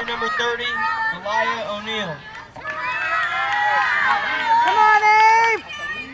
battery number 30, Elia O'Neill. Come on, Abe!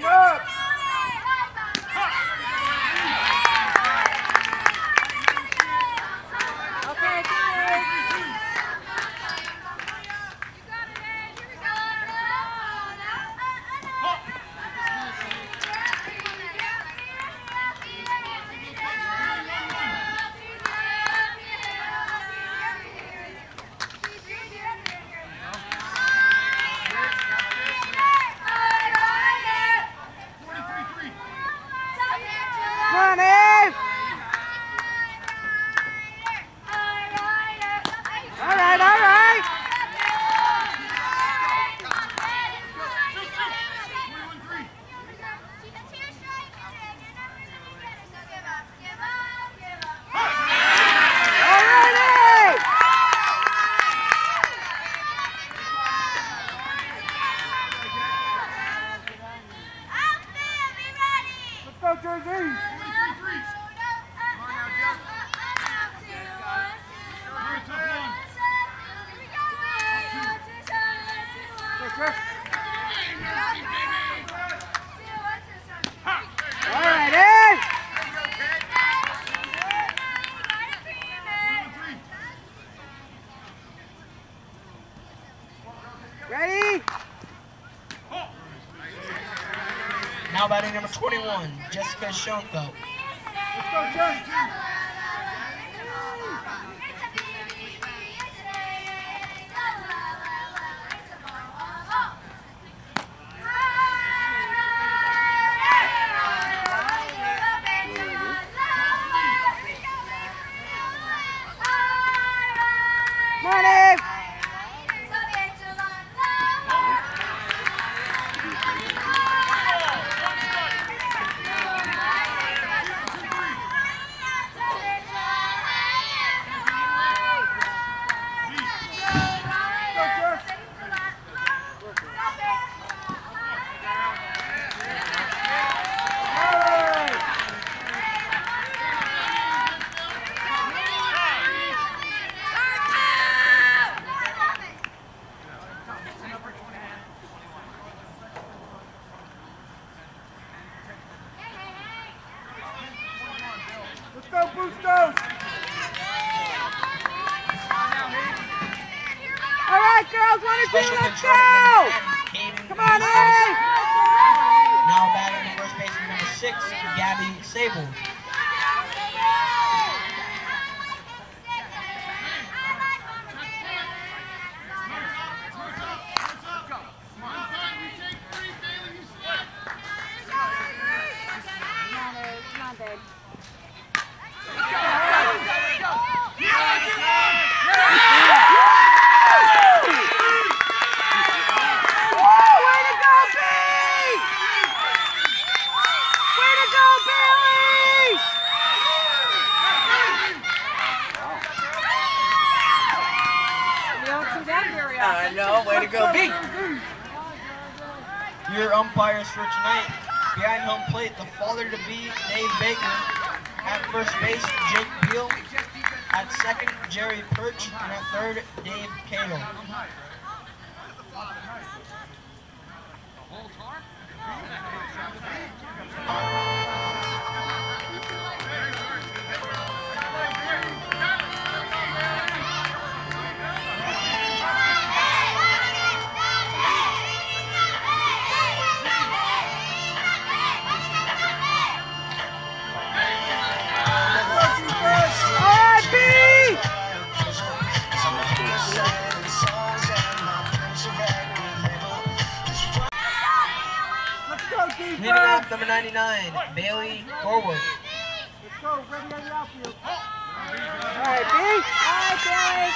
Ready? Now batting number 21, Jessica Shonko. Let's go, Jess. Let's go, Bustos! All right, girls, 1 or 2, let's go! Come on, Abe! Now batting the first baseman number 6, Gabby Sable. I know, way to go, B! Your umpires for tonight, behind home plate, the father-to-be, Dave Baker. At first base, Jake Beal. At second, Jerry Perch. And at third, Dave Cato. Hitting off number 99, Bailey Forward. Let's go, ready on the outfield. All right, B. All right, Bailey.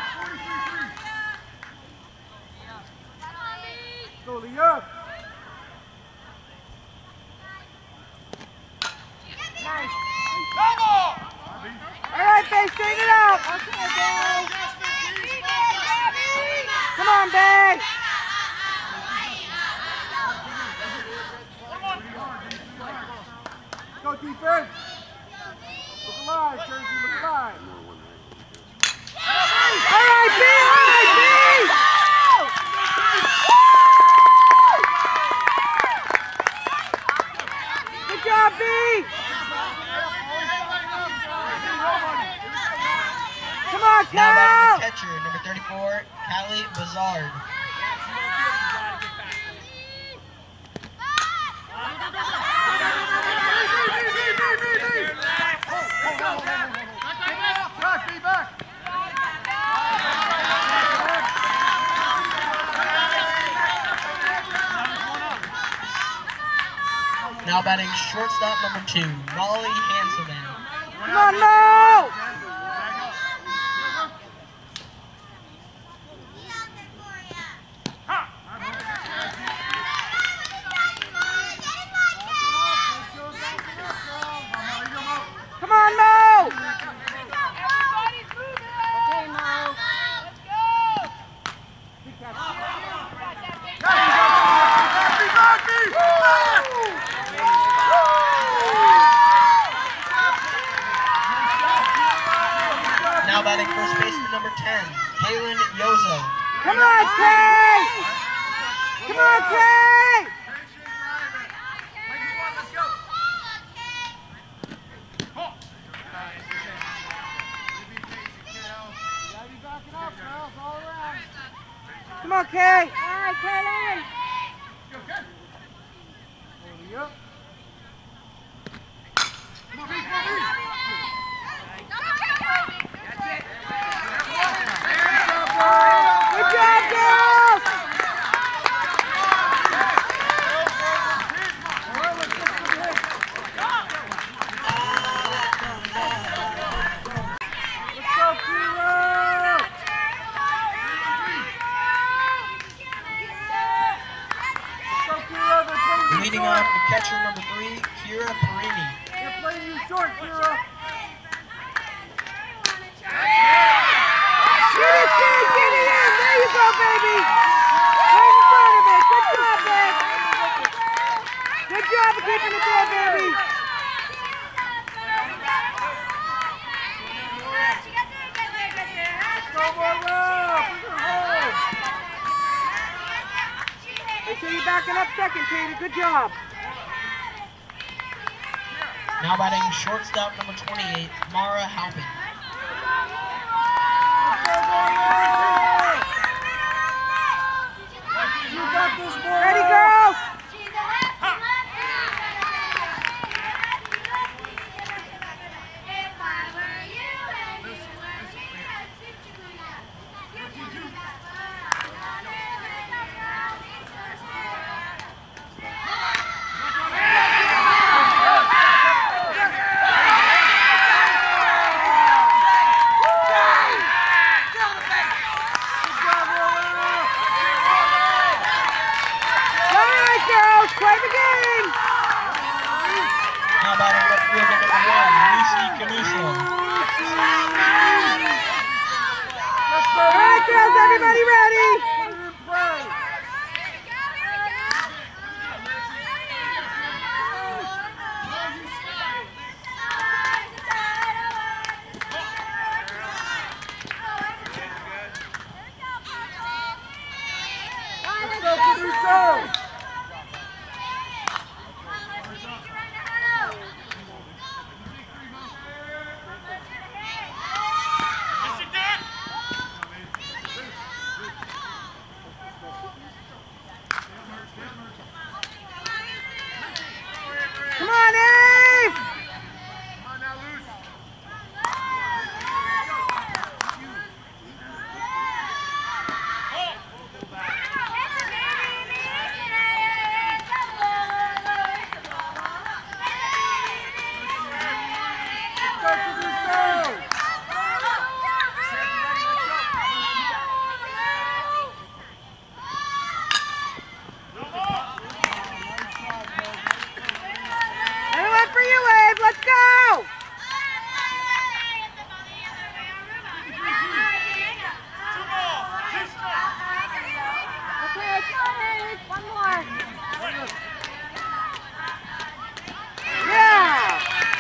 Go, Leah. Nice. All right, Bay, straighten it out. Okay, Bay. Come on, Bay. Go defense. Look alive, Jersey, look alive. All right, Bill. catcher, number 34, Callie Bazard. Now batting shortstop number 2, Molly Hanselman. Come on, Mo! Come on, Mo! Everybody's moving! Okay, Mo. Let's go! Now batting first baseman number 10, Kaylin Yozo. Come on, Kay! Come on, Kay! Come on, Kay! All right, Kaylin! Yep. Good job, girls! Let's go, Kira! Leading off the catcher number 3, Kira Perini. They're playing you short, Kira. Get it, Sid! Get it in! There you go, baby! Right in front of it! Good job, babe! Good job of keeping it there, baby! Let's go, Morrow! Bring her home! Make sure you're backing up second, Katie. Good job. Now batting shortstop number 28, Mara Halpin. You got this, boy. Ready, girls? Play the game! Now batting left fielder number 1, Lucy Canuso. All right, girls, everybody ready? Let's go, Canuso! Come on, Eve! Come on now, Luce. For you, Abe. Let's go! Okay, come on, Abe. One more. Yeah!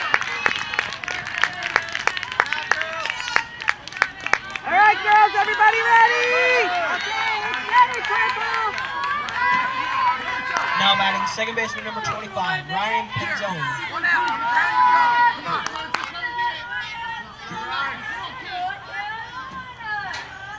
All right, girls, everybody ready? Ready, Purple! Now batting second baseman number 25, Ryan Penzone. One out.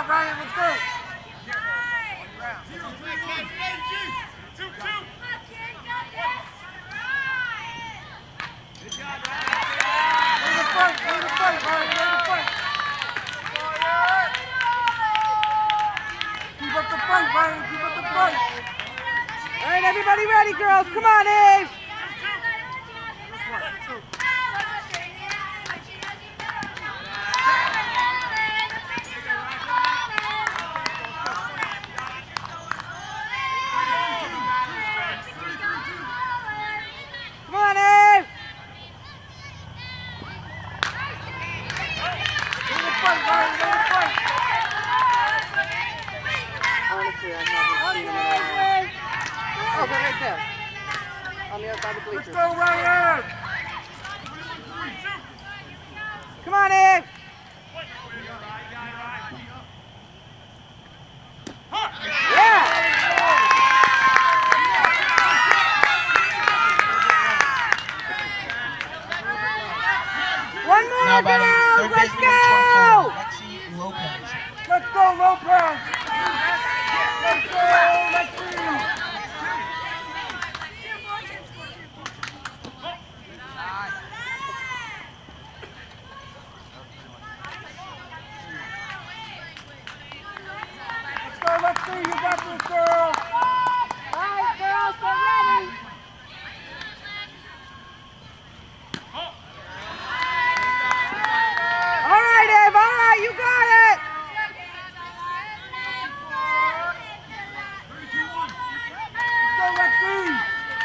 job, Ryan. Let's go. Keep up the fight, Ryan. Keep up the fight. All right, everybody ready, girls? Come on, Eve. Come on, Eve. Go to fight, Ryan. Go to fight. Honestly, I haven't seen it. Oh, they're right there. On the other side of the bleachers. Let's go, Ryan! Come on, Eve! Yeah! One more, Now batting girls! third Let's baseman go! 24, Lexi Lopez. Let's go, Lopez! Let's go, Lexi! Let's go, Lexi! You got this, girl! All right, girls, get ready! All right, Eve, all right, you got it! Go, Lexi!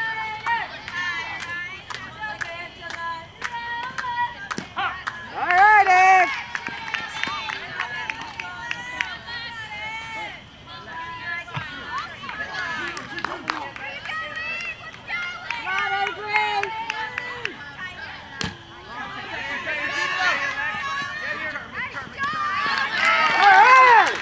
All right, Eve! Come on, Avery! All right!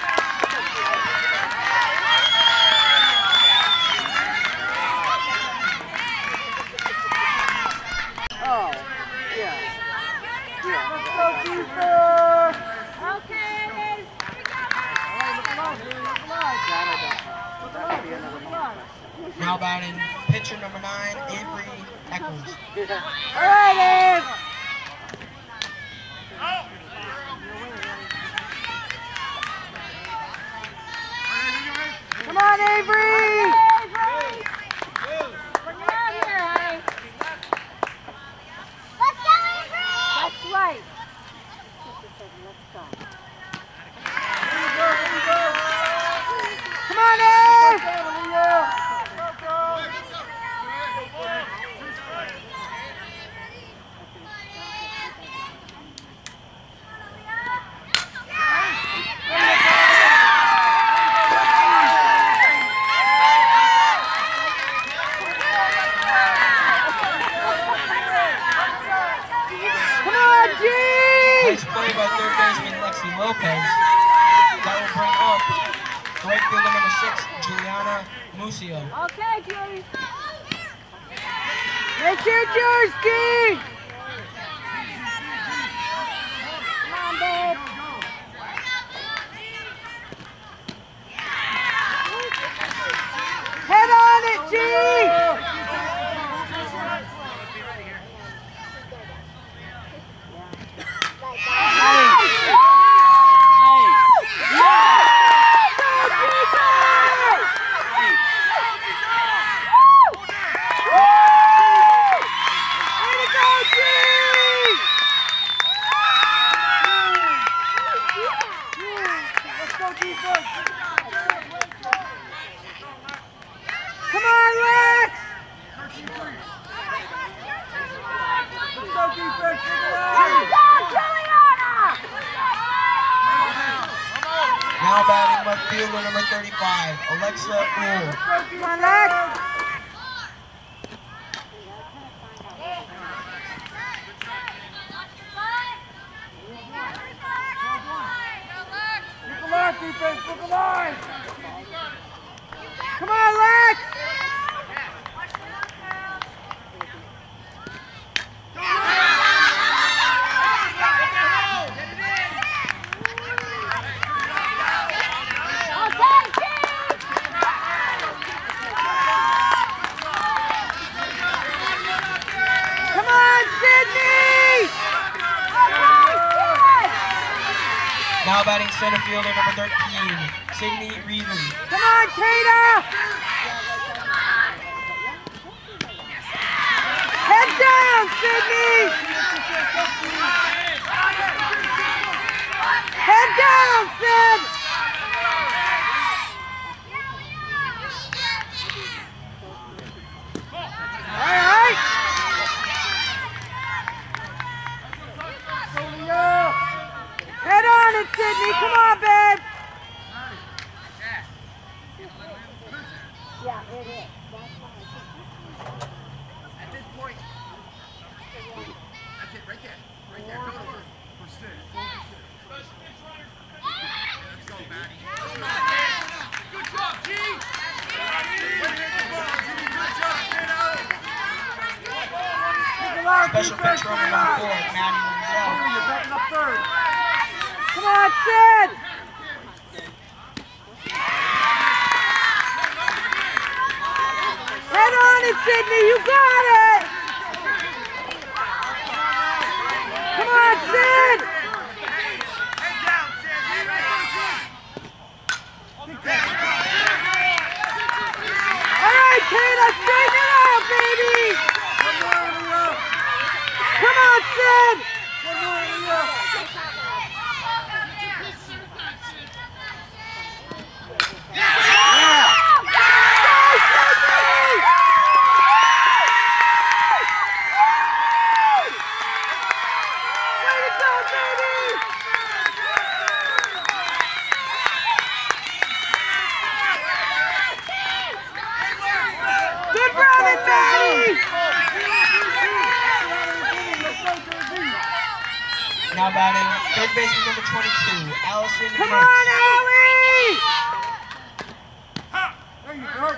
Oh, yeah. Yeah. Let's go, defense! Okay. All right, look alive, look alive. That'll be another one. Now batting pitcher number 9, Avery Eccles. All right, Eve! Come on, Avery! Bring it out here, honey. Let's go, Avery! That's right. Come on, Eve! Come on, G! Nice play by third baseman Lexi Lopez. That will bring up right fielder number 6, Juliana Musio. Okay, Julie. It's your yours, G! Come on, babe. Head on it, G! Come on, Lex! Go defense, Now batting left fielder number 35, Alexa Uhl. come on, Lex! Look alive, defense, look alive! Come on, Lex! Now batting center fielder number 13, Sydney Reason. Come on, Tater! Head down, Sydney! Head down, Sid! All right. Head on it, Sydney. Come on, babe. Yeah, it is. At this point, that's it, right there. Right there. Go for six. Let's go, Maddie. Good job, G. Special pitch runner number 4, Maddie Wenzel. You're backing up third. Come on, Sid. Head on it, Sydney. You got it. Come on, Sid. Head down, Sid. All right, Taylor, straighten it out, baby. Come on, Sid. Good running, Maddie! Now batting third baseman number 22, Allison Come Mertz. on, Allie! There you go.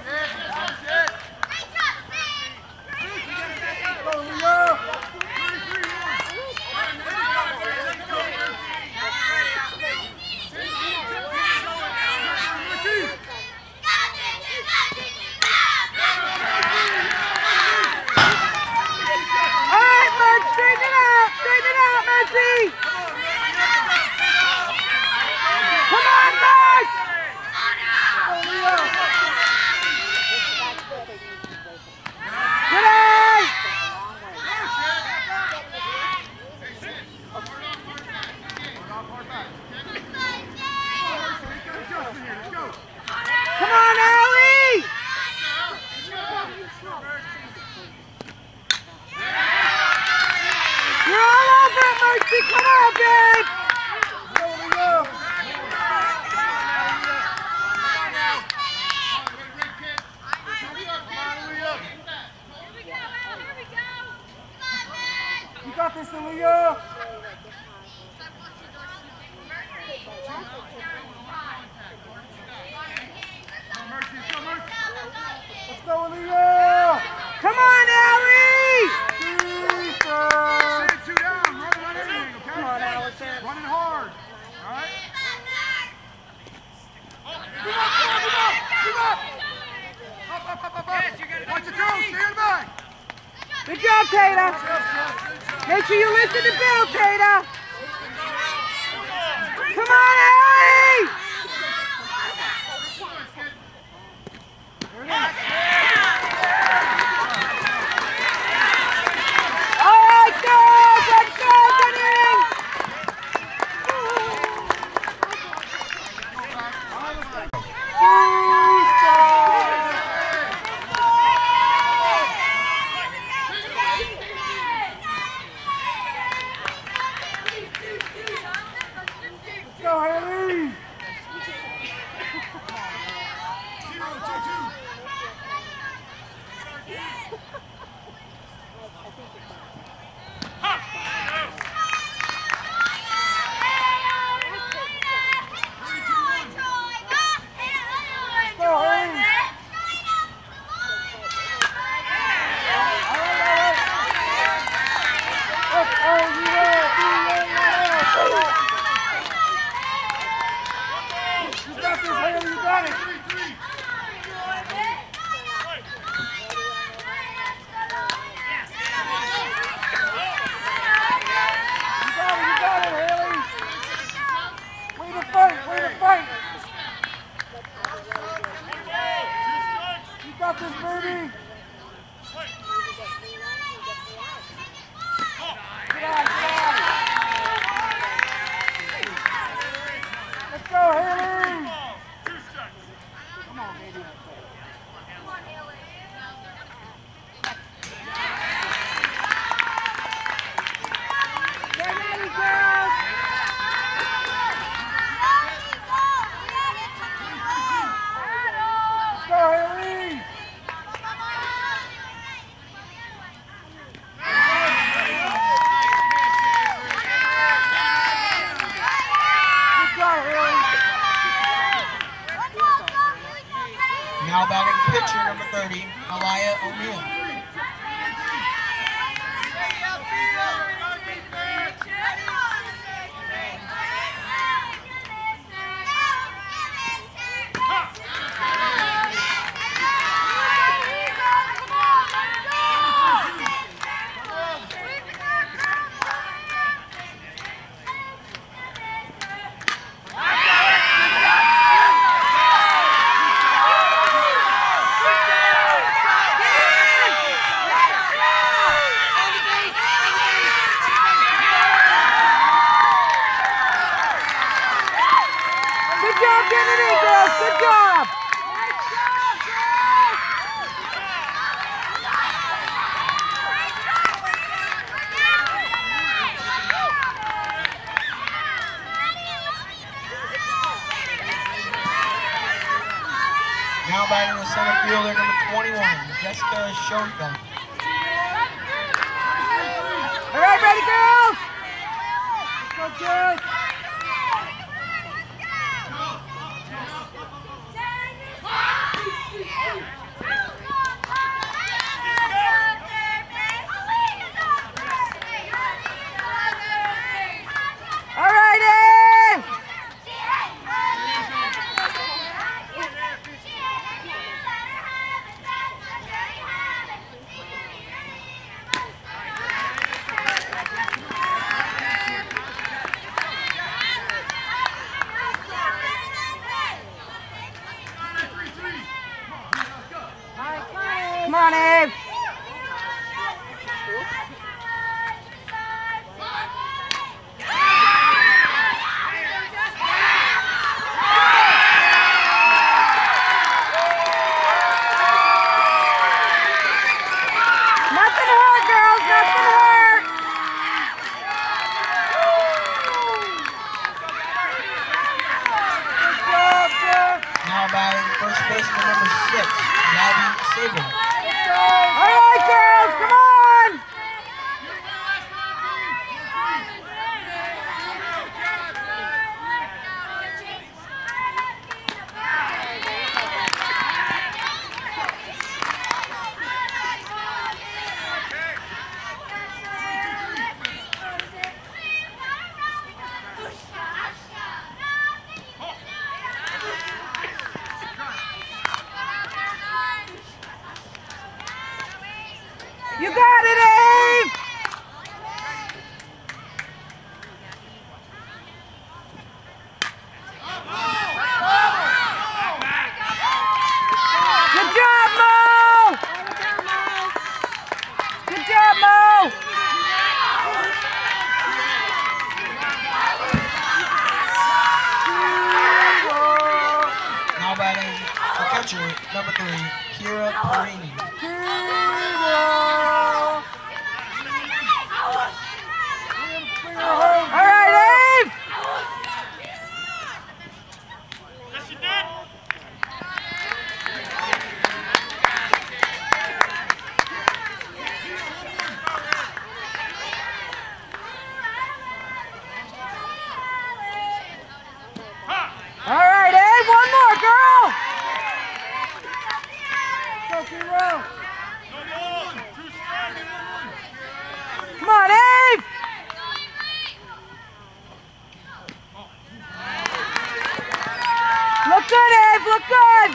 Come on, Max! Good eye! Come on, Allie! You're all over it, Mercy! Come on, babe! You got this, Aaliyah! Let's go, Aaliyah! Come on, Allie! Sit two down. Run anything, okay? Come on, Allison. Running hard. All right? Up. Watch it go. Stand by. Good job, Tater. Make sure you listen to Bill, Tater. Come on, Allie! All right, girls, let's go, Denny! Go, Haley! Now batting pitcher number 30, Malaya O'Neal. Now batting the center fielder, number 21, Jessica Shonka. All right, ready, girls? Let's go, Jess. Come on, Abe. Nothing hurt, girls. Nothing hurt. Now batting first baseman number 6, Gabby Sabin. All right, girls, come on! You got it, Abe! Good job, Mo! Good job, Mo! Now batting the catcher, number 3, Kira Perini. All right, Abe! All right, Abe, one more, girl! Go, Kiro! Come on, Abe! Look good, Abe, look good!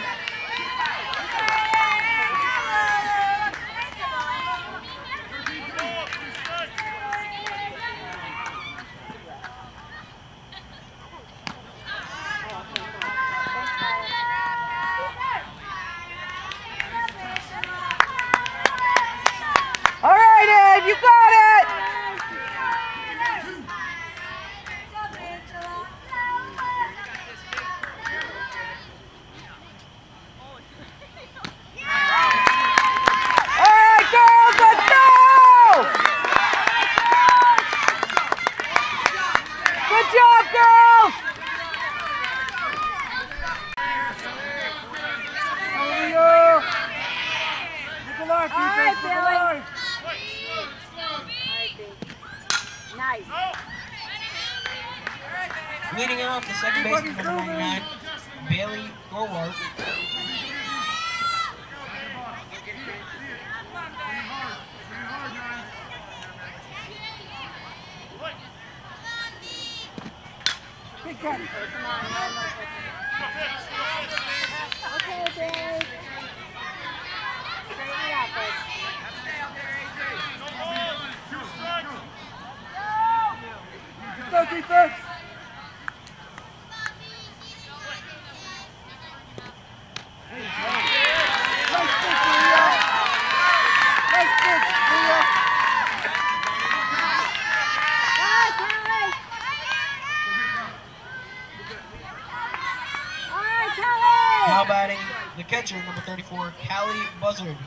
All right, Abe, you got it! All right, girls, let's go! Good job, girls! All right, Billy. Nice. Leading off the second baseman number 99, Bailey Gorwart. Big Ken. Okay, Dave. Straighten it out, bud. Go defense. Nice pitch, Leo. Nice pitch, Leo. Now batting the catcher, number 34, Callie Buzzard.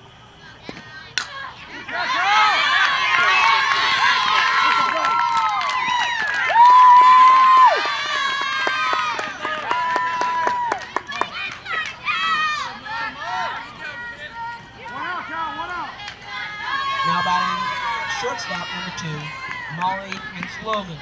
Now batting shortstop, number 2, Molly Slogan.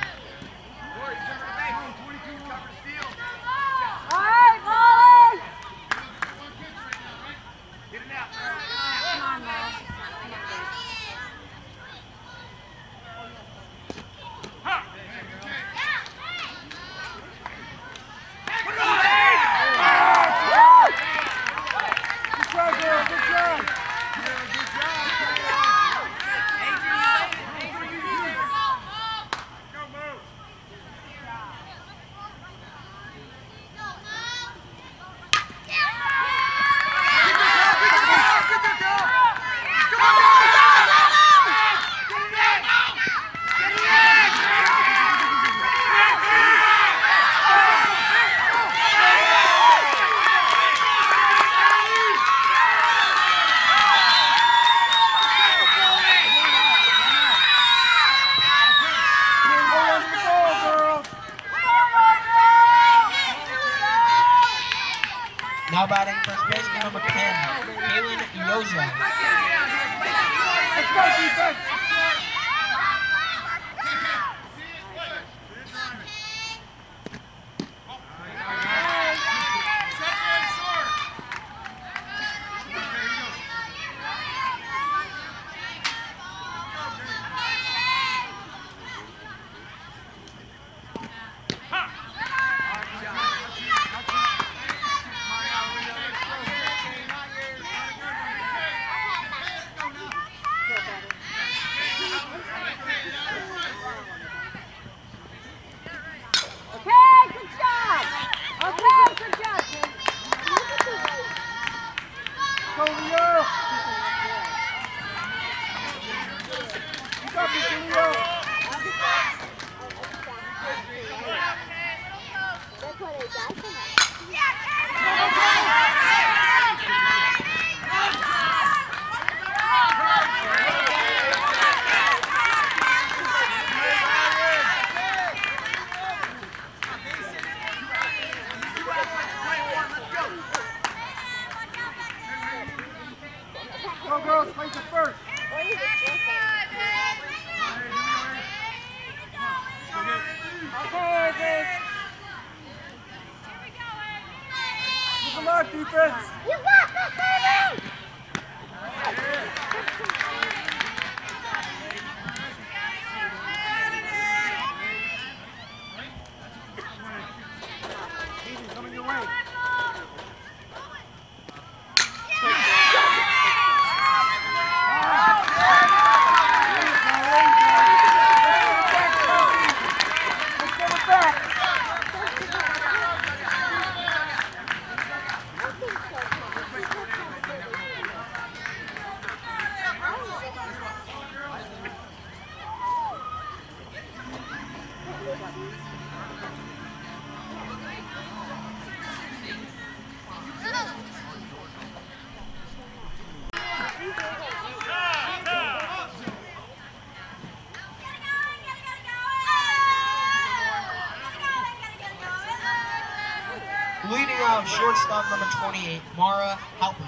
Now batting first baseman, number 10, Kaylin Yoza. Let's go, defense. Go, girls, place it first. Okay, Vic. Come on, defense. You got this, baby! Easy, coming your way. Leading off shortstop, number 28, Mara Halpern.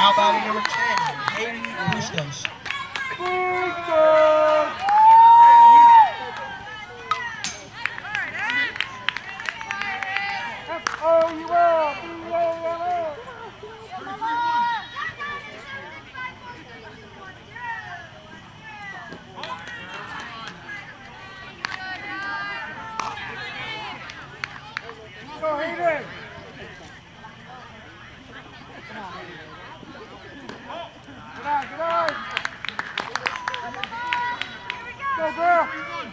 Now batting number 10, Hayden Bustos. Go, Hayden! Get on! Go, girl!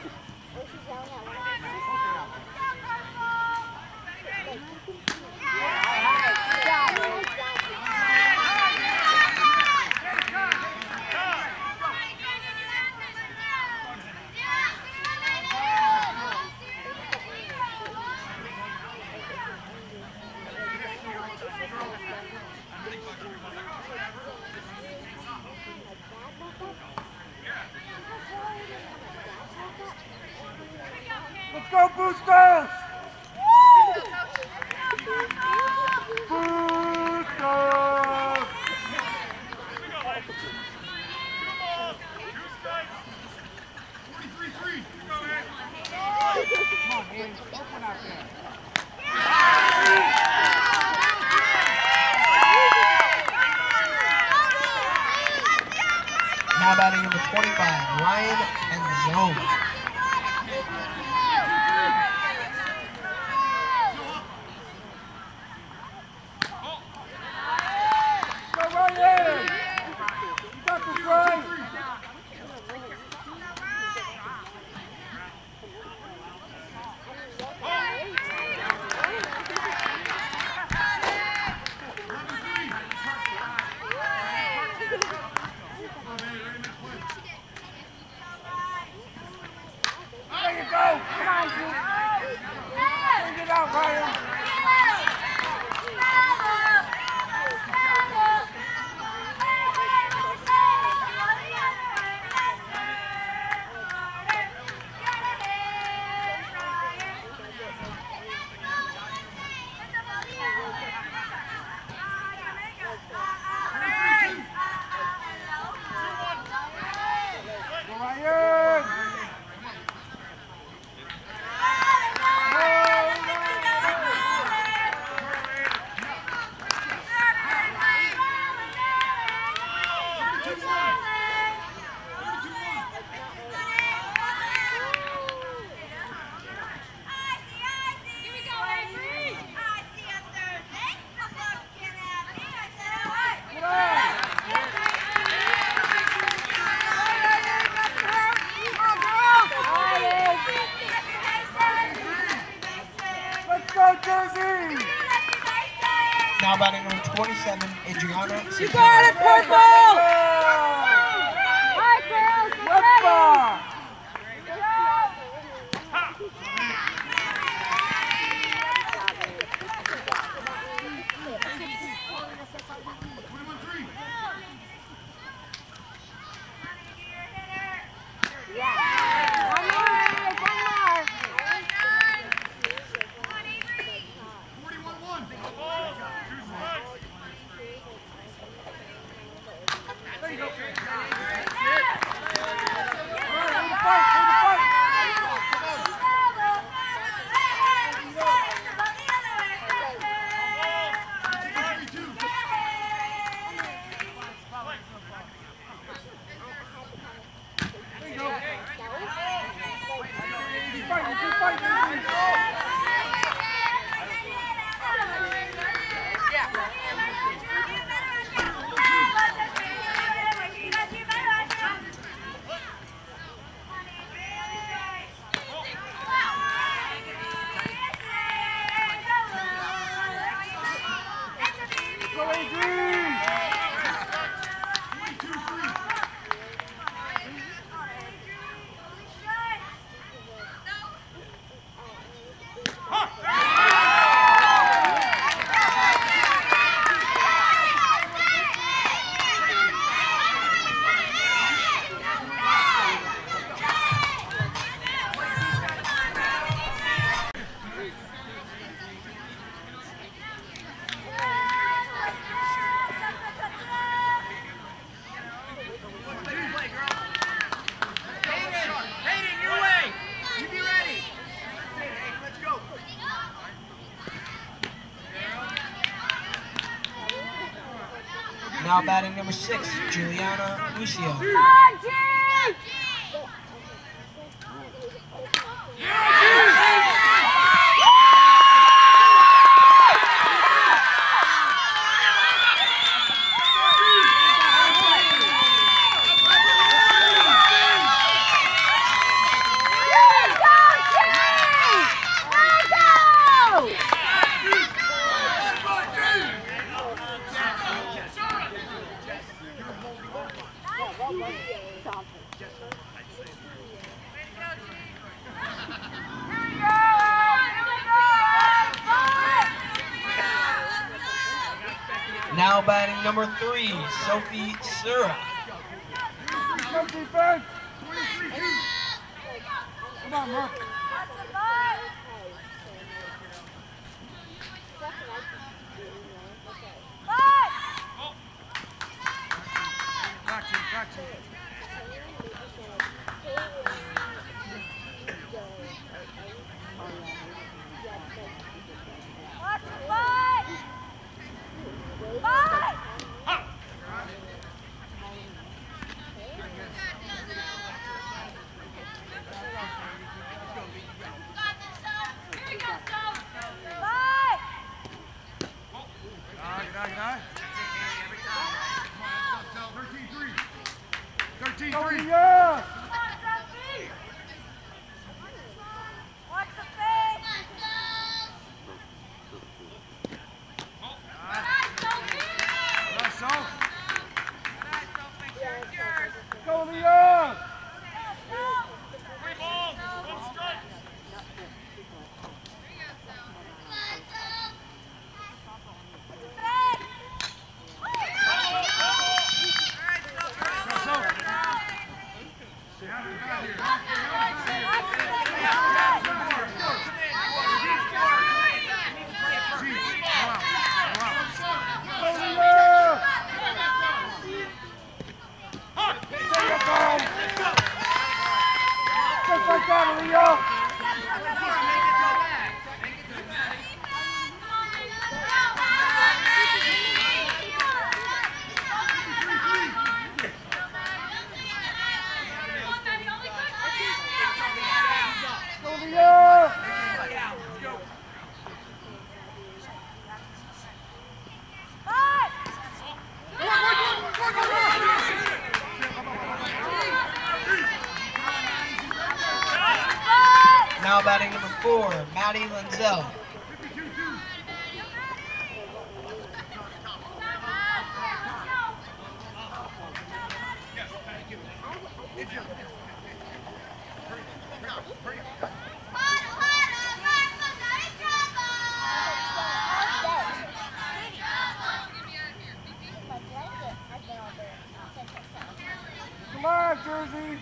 Let's go, Bustos! Bustos! Come on, man. Open out there. Now batting number 25, Ryan and Zone. Go, Ryan! You got this, Ryan! There you go! Come on, Drew! Bring it out, Ryan! Go, Ryan! Let's go, Jersey! Now batting number 27, Adriana. You got it, Purple! Hi, girls! Whipper! There you go. Now batting number 6, Juliana Lucio. Now batting number 3, Sophie Sura. Come defense! Come on, Mark. Gotcha. Now batting number 4, Maddie Lenzel. Come on, Jersey!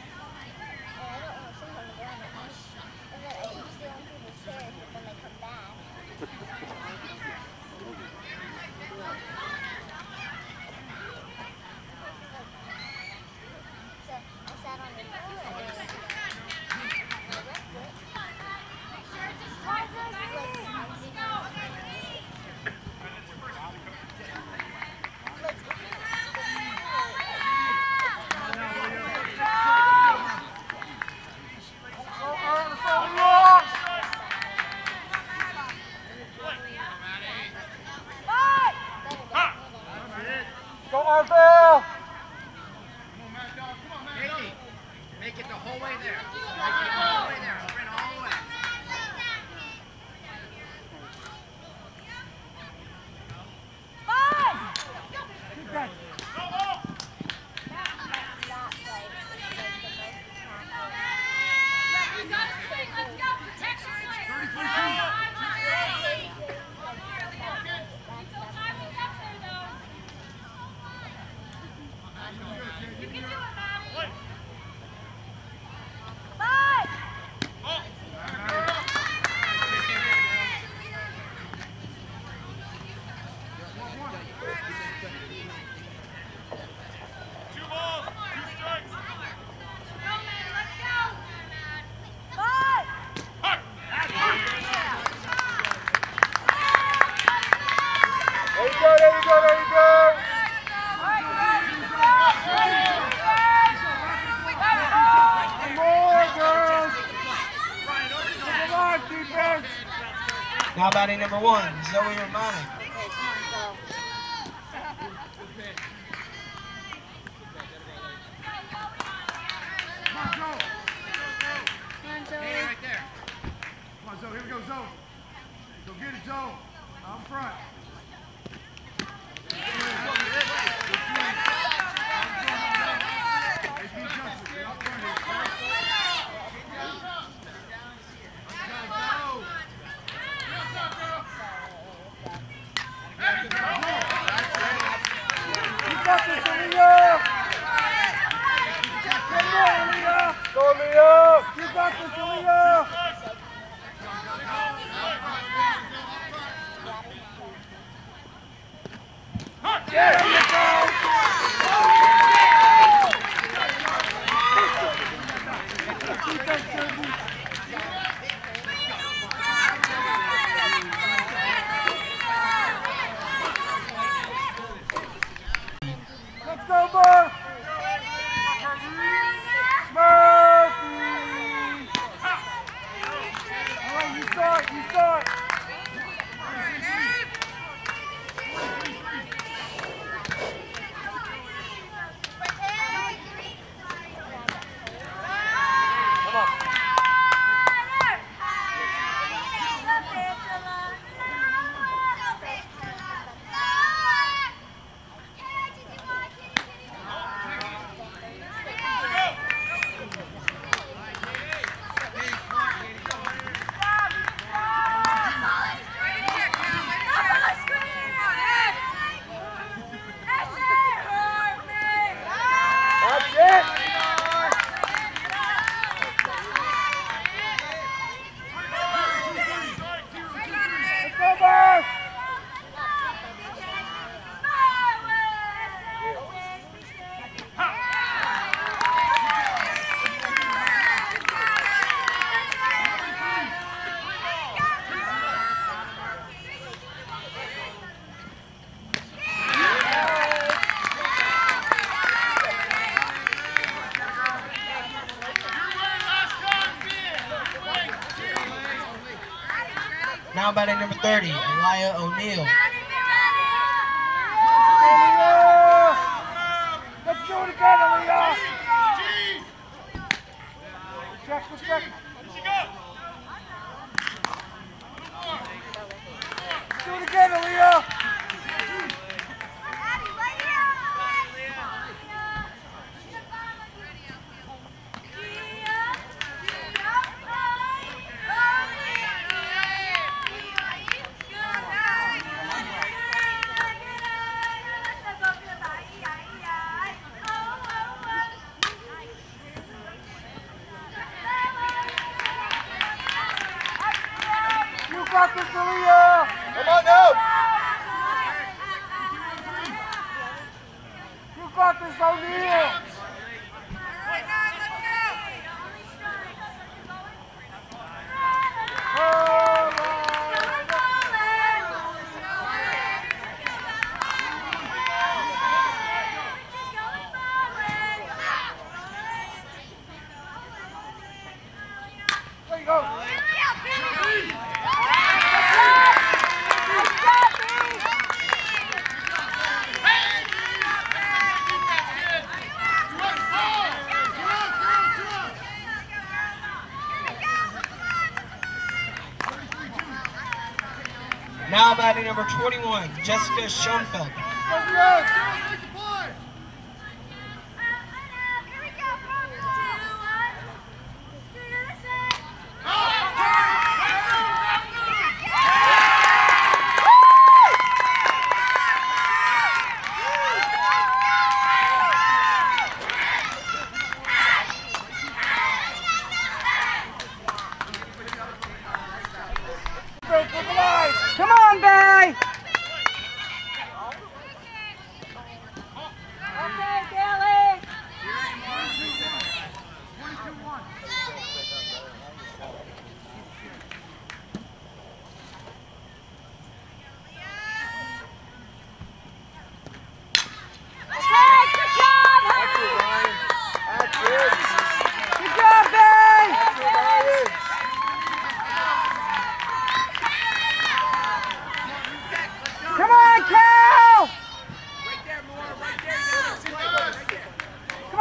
Go Arvell! Make it the whole way there. Make it the whole way there. Sprint all the way. Keep that. There you go. batting number 1, Zoe Romano. Hey, right there. Come on, Zoe. Here we go, Zoe. Go get it, Zoe. Out front. You got this, Aaliyah! Come on, Aaliyah! Go, Aaliyah! You got this, Aaliyah! There you go! Let's go, Mark! Murphy! All right, you saw it, you saw it! Now batting number 30, Elia O'Neill. Let's do it again, Aaliyah! Check. Do it again, Aaliyah! You got this, Aaliyah! Come on now! You got this, O'Neill! There you go! Now batting number 21, Jessica Schoenfeld. Come on, Bay!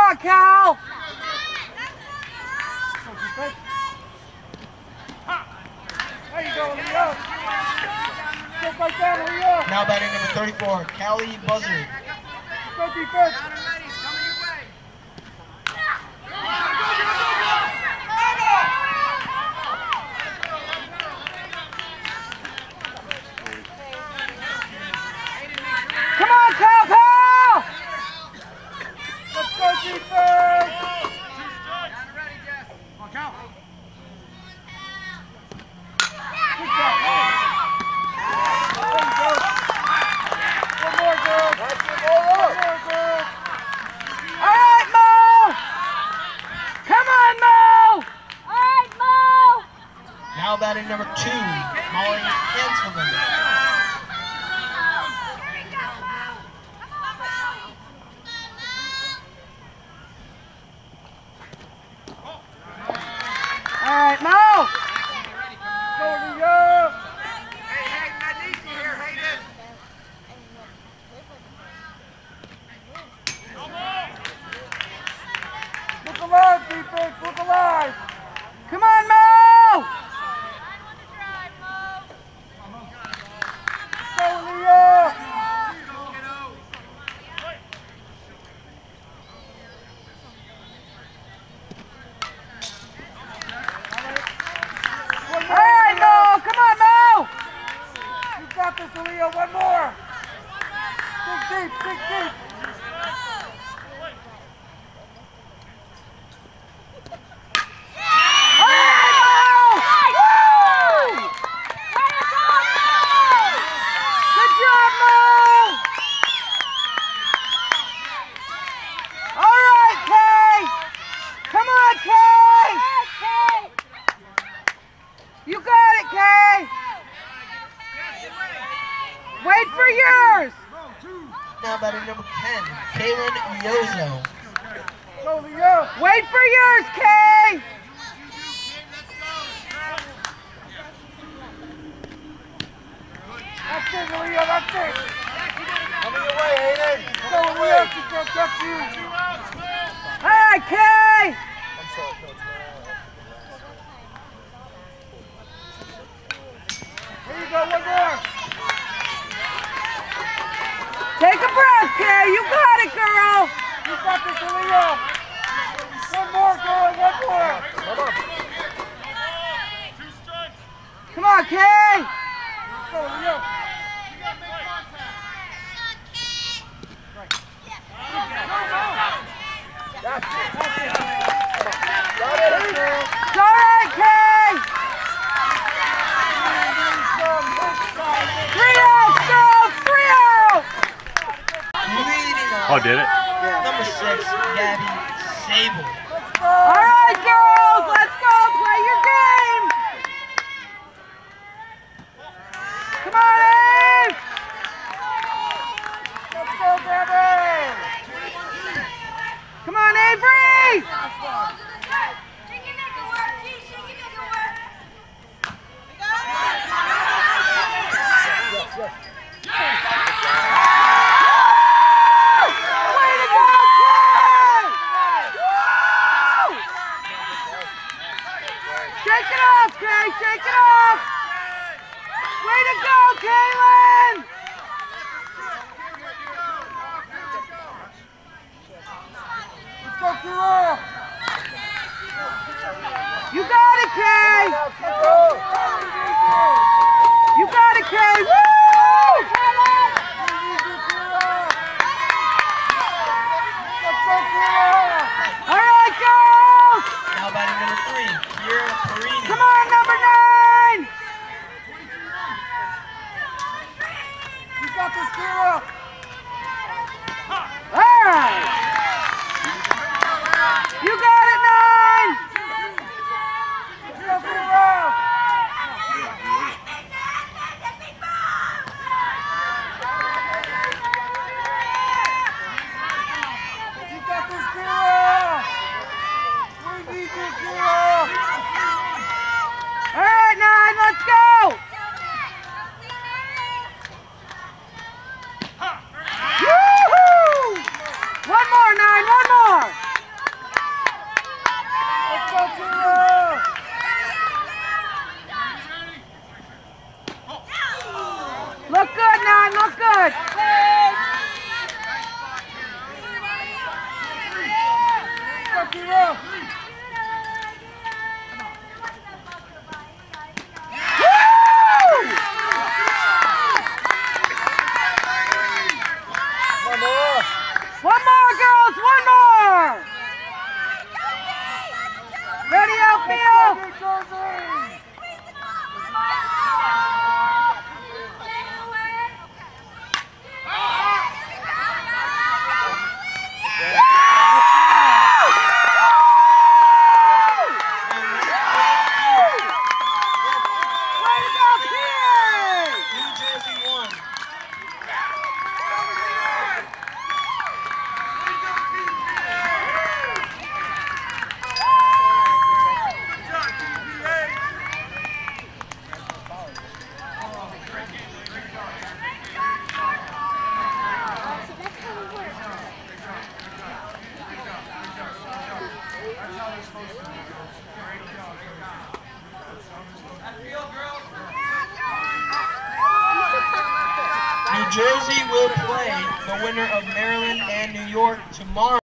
on, Cal. There you go, Leo. Just like that, Leo. Now batting number 34, Callie Buzzard. Good defense. Come on, Cal, pal! Let's go, defense! Come on, Cal. Good job. There you go. One more, girls. One more, girls. All right, Mo! Come on, Mo! All right, Mo! Now batting number 2, Molly Hanselman. All right, Mo! Go, Leo! Hey, Hayden, I need you here, Hayden. Look alive, defense! Look alive! Come on, Mo! Go, Leo! All right, Mo! Come on, Mo! You got this, Leo. One more. Dig deep, dig deep. All right, Mo! Woo! Good job, Mo! All right, Kay! Come on, Kay! You got it, Kay! Wait for yours! Now batting number 10, Kaylin Yozo. Go, Leo! Wait for yours, Kay! That's it, Leo, that's it! Coming your way, Hayden! Go, Leo, she's gonna touch you! All right, Kay! I'm sorry, Coach. Here you go, one more! Take a breath, Kay! You got it, girl! You got this, Leo! One more, girl, one more! Come on, Kay! Go, Leo! It's all right, Kay! 3 out, girls! 3 out! Leading on. Oh, did it? Number 6, Gabby Sable. All right, girls, let's go play your game. Come on, Eve. Let's go, Gabby. Come on, Avery. Way to go, Kay! Woo! Shake it off, Kay! Shake it off! Way to go, Kaylin! Let's go, Kira! You got it, Kay! You got it, Kay! Woo! All right, girls! Now batting number 3, Kira Perini. Come on, number 9! You got this, Kira! All right! Kiro. One more, girls, one more! Ready, outfield! New Jersey won. New Jersey will play the winner of Maryland and New York tomorrow.